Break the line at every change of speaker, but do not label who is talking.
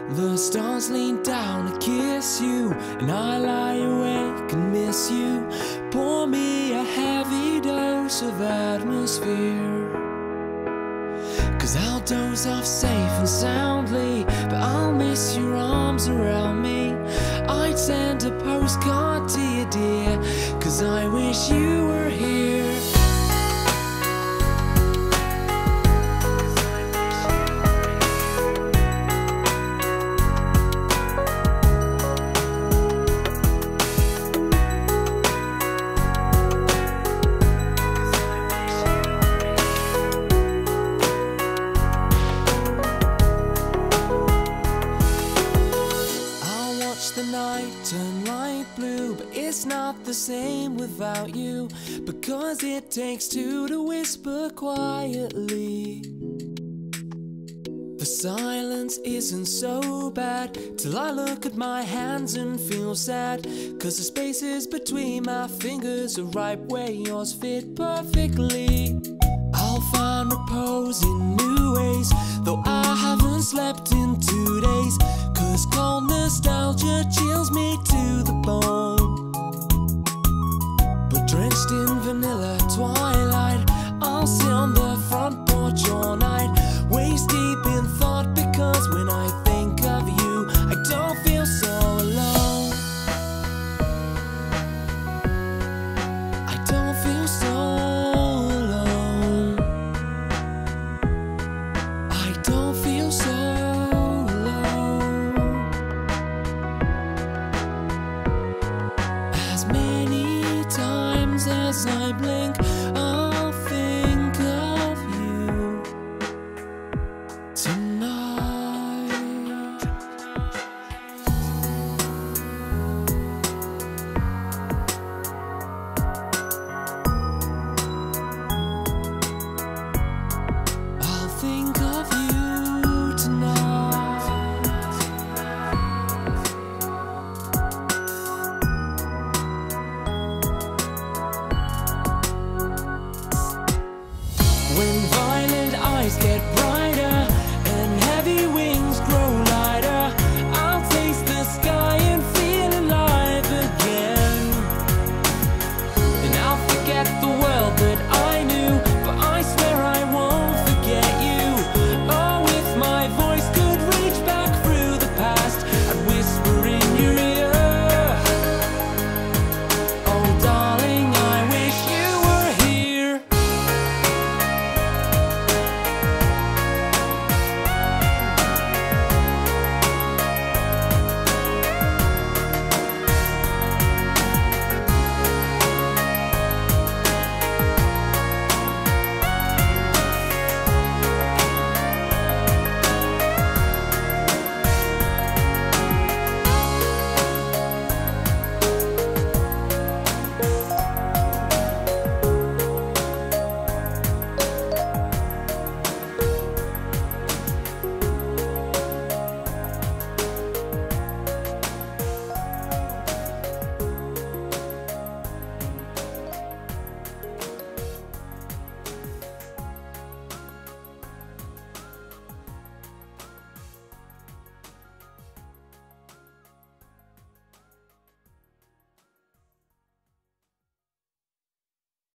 The stars lean down to kiss you, and I lie awake and miss you. Pour me a heavy dose of atmosphere, 'cause I'll doze off safe and soundly, but I'll miss your arms around me. I'd send a postcard to you, dear, 'cause I wish you were here. The night turn light blue, but it's not the same without you, because it takes two to whisper quietly. The silence isn't so bad till I look at my hands and feel sad, 'cause the spaces between my fingers are right where yours fit perfectly. I'll find repose in new ways, though I haven't slept in 2 days, 'cause cold nostalgia chills me to the bone. But drenched in vanilla twilight, I'll sit on the front porch all night, waist deep in thought, because when I think of you, I don't feel so alone. I don't feel so alone. I don't feel so alone. As many times as I blink, I'll think of you tonight. I'll think of you tonight. When